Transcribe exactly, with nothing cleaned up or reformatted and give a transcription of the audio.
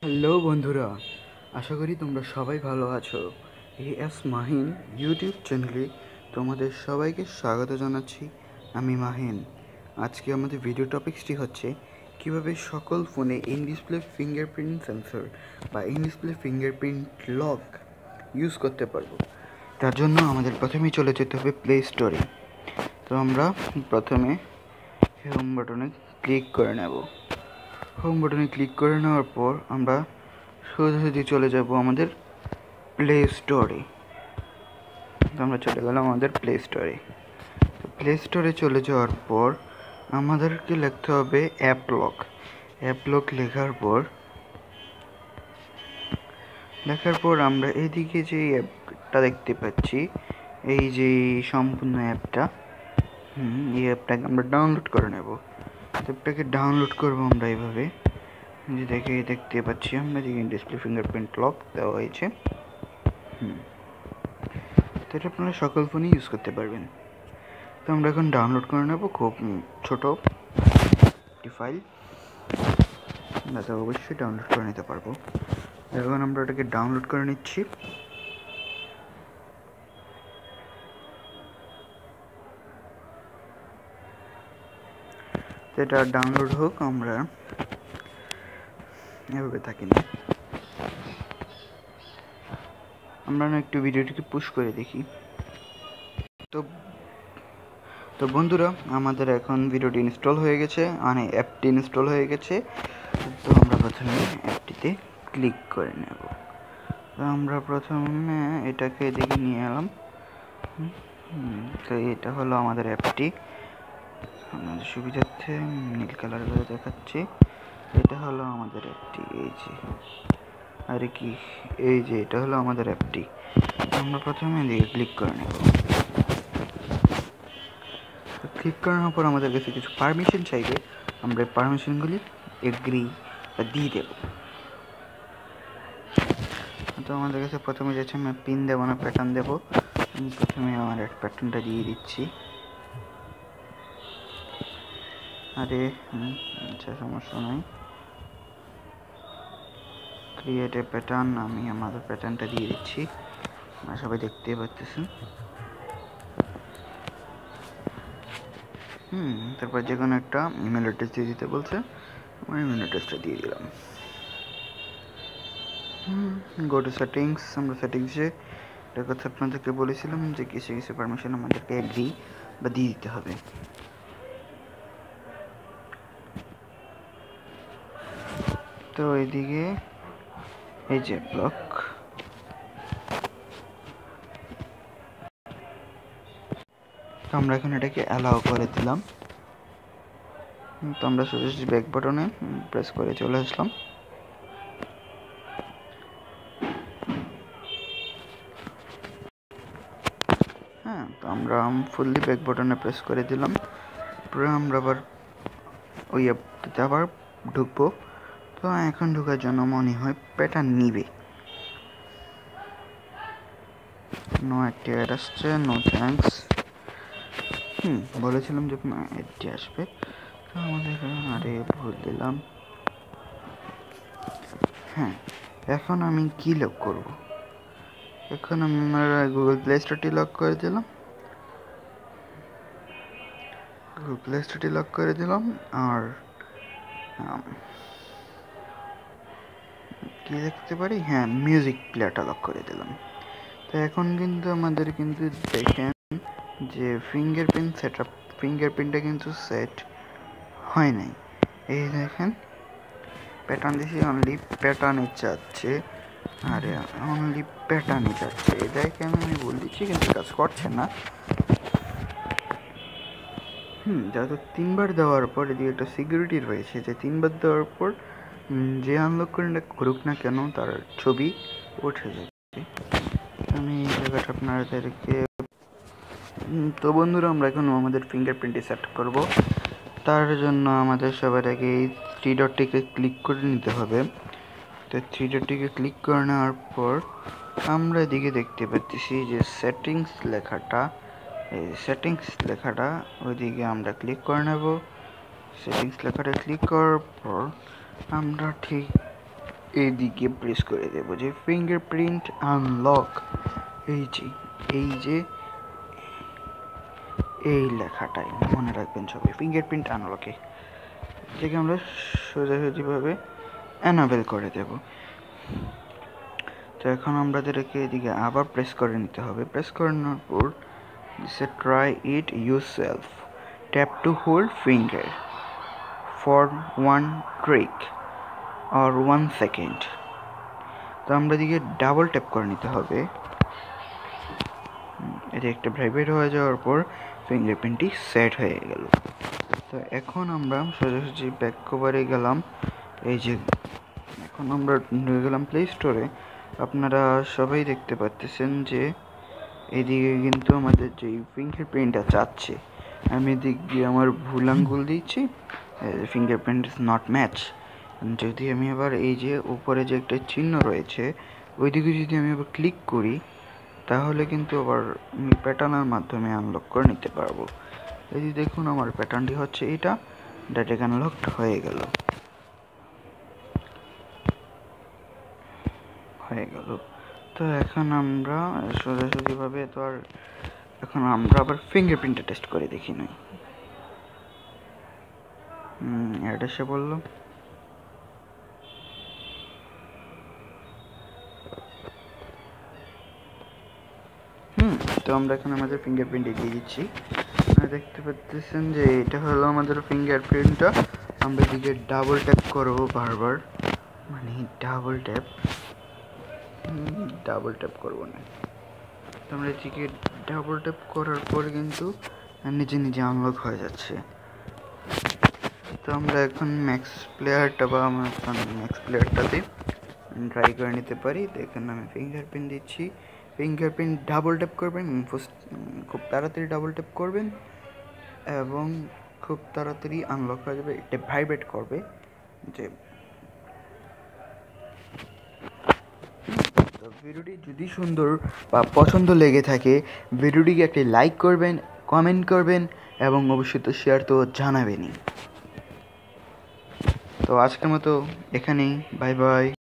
Hello বন্ধুরা, আশা করি তোমরা সবাই ভালো আছো। এ এস মাহিন ইউটিউব চ্যানেলে তোমাদের সবাইকে স্বাগত জানাচ্ছি। আমি মাহিন। আজকে আমাদের ভিডিও টপিকসটি হচ্ছে কিভাবে সকল ফোনে ইন ডিসপ্লে ফিঙ্গারপ্রিন্ট সেন্সর বা in display fingerprint lock use করতে পারবো। তার জন্য আমাদের প্রথমেই চলে যেতে হবে প্লে স্টোরে। তো আমরা প্রথমে হোম বাটনে ক্লিক করে নেব। হোম বাটনে ক্লিক করে নেওয়ার পর আমরা সোজাসুজি চলে যাব আমাদের প্লে স্টোরে। আমরা চলে গেলাম আমাদের প্লে স্টোরে। তো প্লে স্টোরে চলে যাওয়ার পর আমাদেরকে লিখতে হবে অ্যাপ লক। অ্যাপ লক লেখার পর লেখার পর আমরা এইদিকে যে অ্যাপটা দেখতে পাচ্ছি, এই যে সম্পূর্ণ অ্যাপটা, হুম এই অ্যাপটাকে আমরা ডাউনলোড করে নেব। অ্যাপটাকে ডাউনলোড করবো আমরা এইভাবে, যে দেখে দেখতে পাচ্ছি আমরা যে ডিসপ্লে ফিঙ্গারপ্রিন্ট লক দেওয়া হয়েছে। হুম তো এটা আপনারা সকল ফোনই ইউজ করতে পারবেন। তো আমরা এখন ডাউনলোড করে নেব খুব ছোট একটি ফাইল, আমরা তো অবশ্যই ডাউনলোড করে নিতে পারবো। এখন আমরা এটাকে ডাউনলোড করে নিচ্ছি। তো এটা ডাউনলোড হোক, আমরা এভাবে থাকি না, আমরা না একটু ভিডিওটিকে পুশ করে দেখি। তো তো বন্ধুরা, আমাদের এখন ভিডিওটি ইনস্টল হয়ে গেছে, মানে অ্যাপটি ইনস্টল হয়ে গেছে। তো আমরা প্রথমে অ্যাপটিতে ক্লিক করে নেব। তো আমরা প্রথমে এটাকে এদিকে নিয়ে এলাম। তো এটা হলো আমাদের অ্যাপটি, আমাদের সুবিধার্থে নীল কালার করে দেখাচ্ছি। এটা হলো আমাদের অ্যাপটি, এই যে আরে কি এই যে এটা হলো আমাদের অ্যাপটি। আমরা প্রথমে এদিকে ক্লিক করে নেব। ক্লিক করানোর পর আমাদের কাছে কিছু পারমিশন চাইবে, আমরা পারমিশনগুলি এগ্রি বা দিয়ে দেব। তো আমাদের কাছে প্রথমে যাচ্ছে, আমি পিন দেবো না প্যাটার্ন দেবো। আমি প্রথমে আমার এক প্যাটার্নটা দিয়ে দিচ্ছি। আরে আচ্ছা, সমস্যা নাই, ক্রিয়েট এ প্যাটার্ন, আমি আমাদের প্যাটার্নটা দিয়ে দিচ্ছি, আপনারা সবাই দেখতে পাচ্ছেন। হুম তারপর যে কোনো একটা ইমেল অ্যাড্রেস দিয়ে দিতে বলছে, আমার ইমেল অ্যাড্রেসটা দিয়ে দিলাম। হুম গো টু সেটিংস, আমরা সেটিংসে একটা কথা আপনাদেরকে বলেছিলাম যে কিছু কিছু পারমিশন আমাদেরকে এগ্রি বা দিয়ে দিতে হবে। তো এদিকে এই যে ব্লক, তো আমরা এখন এটাকে অ্যালাউ করে দিলাম। তো আমরা সোজাসুজি ব্যাক বাটনে প্রেস করে চলে আসলাম। হ্যাঁ তো আমরা ফুললি ব্যাক বাটনে প্রেস করে দিলাম। পরে আমরা আবার ওই অ্যাপটিতে আবার ঢুকবো। তো এখন ঢোকার জন্য মনে হয় প্যাটার্ন নিবে। নো একটি অ্যাড আসছে, নো থ্যাঙ্কস। হুম বলেছিলাম যে এটি আসবে, তো আমাদের আরে ভুল দিলাম। হ্যাঁ এখন আমি কি লক করব, এখন আমার গুগল প্লে স্টোরটি লক করে দিলাম। গুগল প্লে স্টোরটি লক করে দিলাম আর কি দেখতে পারি, হ্যাঁ মিউজিক প্লেয়ারটা লক করে দিলাম। তো এখন কিন্তু আমাদের কিন্তু দেখেন যে ফিঙ্গারপ্রিন্ট সেট আপ, ফিঙ্গারপ্রিন্টটা কিন্তু সেট হয় নাই। এই দেখেন প্যাটার্ন দিছি, অনলি প্যাটার্নে যাচ্ছে, আরে অনলি প্যাটার্নে যাচ্ছে, এটাকে আমি বল দিচ্ছি কিন্তু কাজ করছে না। হুম যেহেতু তিনবার দেওয়ার পর এদিকে একটা সিকিউরিটি রয়েছে, যে তিনবার দেওয়ার পর যে আনলক করে করুক না কেন তার ছবি উঠে যাবে। আমি এই জায়গাটা আপনাদেরকে, তো বন্ধুরা আমরা এখন আমাদের ফিঙ্গারপ্রিন্টে সেট করব। তার জন্য আমাদের সবার আগে এই থ্রি ডটটিকে ক্লিক করে নিতে হবে। তো থ্রি ডটটিকে ক্লিক করে নেওয়ার পর আমরা এদিকে দেখতে পাচ্ছি যে সেটিংস লেখাটা, এই সেটিংস লেখাটা ওইদিকে আমরা ক্লিক করে নেব। সেটিংস লেখাটা ক্লিক করার পর আমরা ঠিক এইদিকে প্রেস করে দেবো যে ফিঙ্গারপ্রিন্ট আনলক। এই যে এই যে এই লেখাটাই মনে রাখবেন সবাই, ফিঙ্গারপ্রিন্ট আনলকে এটাকে আমরা সোজাসুজিভাবে অ্যানাবেল করে দেব। তো এখন আমাদেরকে এদিকে আবার প্রেস করে নিতে হবে। প্রেস করানোর পর দিছে try it yourself, tap to hold finger for one trick আর ওয়ান সেকেন্ড। তো আমরা এদিকে ডাবল ট্যাপ করে নিতে হবে। এটি একটা ভাইব্রেট হয়ে যাওয়ার পর ফিঙ্গারপ্রিন্টটি সেট হয়ে গেল। তো এখন আমরা সোজাসুজি ব্যাক কভারে গেলাম। এই যে এখন আমরা ঢুকে গেলাম প্লে স্টোরে। আপনারা সবাই দেখতে পাচ্ছেন যে এদিকে কিন্তু আমাদের যেই ফিঙ্গারপ্রিন্টটা চাচ্ছে, আমি এদিক দিয়ে আমার ভুল আঙ্গুল দিচ্ছি, ফিঙ্গারপ্রিন্ট ইজ নট ম্যাচ। যদি আমি আবার এই যে উপরে যে একটা চিহ্ন রয়েছে ওইদিকে যদি আমি আবার ক্লিক করি তাহলে কিন্তু আবার আমি প্যাটার্নের মাধ্যমে আনলক করে নিতে পারবো। এই যে দেখুন আমার প্যাটার্নটি হচ্ছে এটা, ডাটা আনলকড হয়ে গেল হয়ে গেল তো এখন আমরা সোজাসুজিভাবে তো আর এখন আমরা আবার ফিঙ্গারপ্রিন্টটা টেস্ট করে দেখি নাই। হুম অ্যাড এসে বললো হুম তো আমরা এখন আমাদের ফিঙ্গারপ্রিন্ট দিয়ে দিচ্ছি। দেখতে পাচ্ছেন যে এটা হলো আমাদের ফিঙ্গারপ্রিন্টটা। আমরা এদিকে ডাবল ট্যাপ করবো বারবার, মানে ডাবল ট্যাপ ডাবল ট্যাপ করবো না। তো আমরা এদিকে ডাবল ট্যাপ করার পর কিন্তু নিজে নিজে আনলক হয়ে যাচ্ছে। তো আমরা এখন ম্যাক্স প্লেয়ারটা বা আমরা এখন ম্যাক্স প্লেয়ারটাতে ট্রাই করে নিতে পারি। দেখেন আমি ফিঙ্গারপ্রিন্ট দিচ্ছি, ফিঙ্গারপ্রিন্ট ডাবল ট্যাপ করবেন, খুব তাড়াতাড়ি ডাবল ট্যাপ করবেন এবং খুব তাড়াতাড়ি আনলক হয়ে যাবে। এটা ভাইব্রেট করবে যে। তো ভিডিওটি যদি সুন্দর বা পছন্দ লেগে থাকে ভিডিওটিকে একটি লাইক করবেন, কমেন্ট করবেন এবং অবশ্যই তো শেয়ার তো জানাবেনই। তো আজকের মতো এখানেই, বাই বাই।